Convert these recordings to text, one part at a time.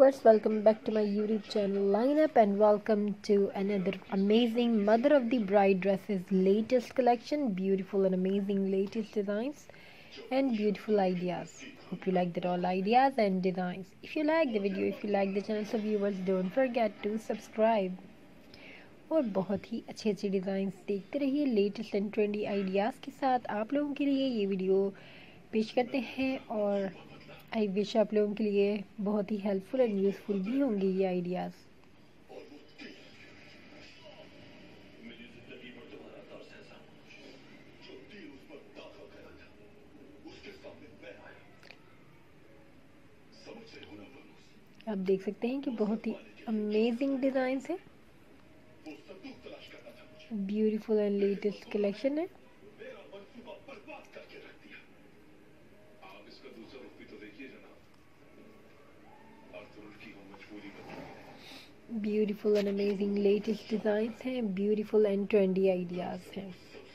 viewers, welcome back to my YouTube channel lineup and welcome to another amazing Mother of the Bride dresses latest collection. Beautiful and amazing latest designs and beautiful ideas. Hope you like that all ideas and designs. If you like the video, if you like the channel, so viewers don't forget to subscribe. और बहुत ही अच्छे अच्छे designs देखते रहिए latest and trendy ideas के साथ आप लोगों के लिए ये वीडियो पेश करते हैं और आई विश आप लोगों के लिए बहुत ही हेल्पफुल एंड यूज़फुल भी होंगे ये आइडियाज़। आप देख सकते हैं कि बहुत ही अमेजिंग डिज़ाइंस है, ब्यूटीफुल एंड लेटेस्ट कलेक्शन है। Beautiful and amazing latest designs हैं, ब्यूटीफुल एंड ट्रेंडी आइडियाज़ हैं।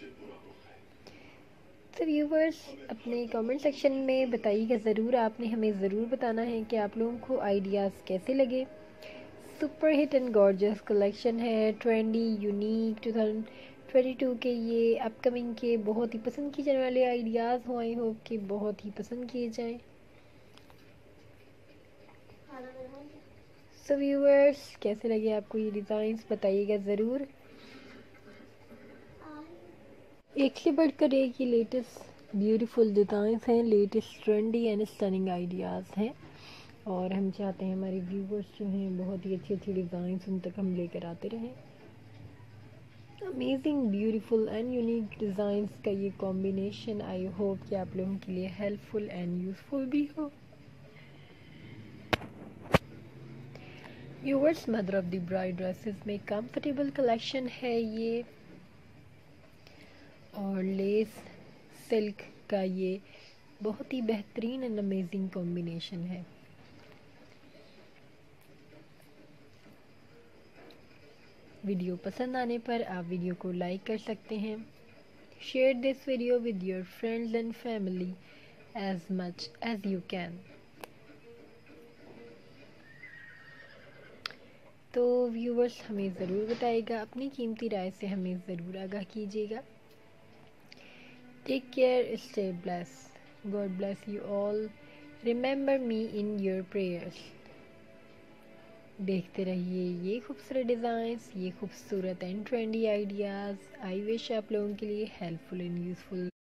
तो व्यूवर्स अपने कमेंट सेक्शन में बताइएगा ज़रूर, आपने हमें ज़रूर बताना है कि आप लोगों को आइडियाज़ कैसे लगे। Super hit and gorgeous collection है, ट्रेंडी यूनिक 2022 के ये अपकमिंग के बहुत ही पसंद किए जाने वाले आइडियाज़ हो। आई होप कि बहुत ही पसंद किए जाएं। सो व्यूवर्स कैसे लगे आपको ये डिज़ाइंस बताइएगा ज़रूर। एक से बढ़कर एक ये लेटेस्ट ब्यूटीफुल डिज़ाइंस हैं, latest trendy and stunning ideas हैं और हम चाहते हैं हमारे व्यूवर्स जो हैं बहुत ही अच्छी अच्छी डिज़ाइंस उन तक हम लेकर आते रहें। Amazing beautiful and unique designs का ये कॉम्बिनेशन आई होप कि आप लोगों के लिए हेल्पफुल एंड यूज़फुल भी हो। Viewers mother of the bride dresses में कंफर्टेबल कलेक्शन है ये और लेस सिल्क का ये बहुत ही बेहतरीन एंड अमेजिंग कॉम्बिनेशन है। वीडियो पसंद आने पर आप वीडियो को लाइक कर सकते हैं। Share this video with your friends and family as much as you can. तो व्यूवर्स हमें ज़रूर बताइएगा, अपनी कीमती राय से हमें ज़रूर आगाह कीजिएगा। Take care, stay bless, God bless you all, remember me in your prayers. देखते रहिए ये खूबसूरत डिज़ाइंस, ये खूबसूरत and trendy ideas. I wish आप लोगों के लिए हेल्पफुल एंड यूज़फुल